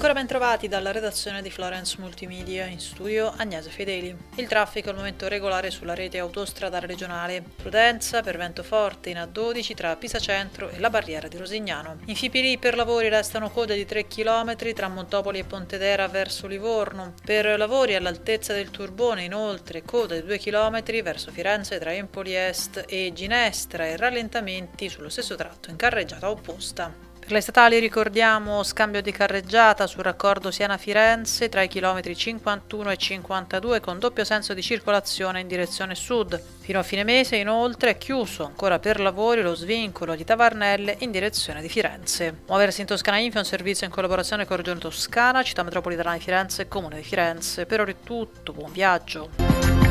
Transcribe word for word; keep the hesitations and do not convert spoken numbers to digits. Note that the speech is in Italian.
Ancora ben trovati dalla redazione di Florence Multimedia, in studio Agnese Fedeli. Il traffico al momento regolare sulla rete autostradale regionale. Prudenza per vento forte in A dodici tra Pisa Centro e la barriera di Rosignano. In Fipili per lavori restano code di tre chilometri tra Montopoli e Pontedera verso Livorno. Per lavori all'altezza del Turbone inoltre code di due chilometri verso Firenze tra Empoli Est e Ginestra e rallentamenti sullo stesso tratto in carreggiata opposta. Per le statali ricordiamo scambio di carreggiata sul raccordo Siena-Firenze tra i chilometri cinquantuno e cinquantadue con doppio senso di circolazione in direzione sud. Fino a fine mese inoltre è chiuso ancora per lavori lo svincolo di Tavarnelle in direzione di Firenze. Muoversi in Toscana Info è un servizio in collaborazione con Regione Toscana, Città Metropolitana di Firenze e Comune di Firenze. Per ora è tutto, buon viaggio!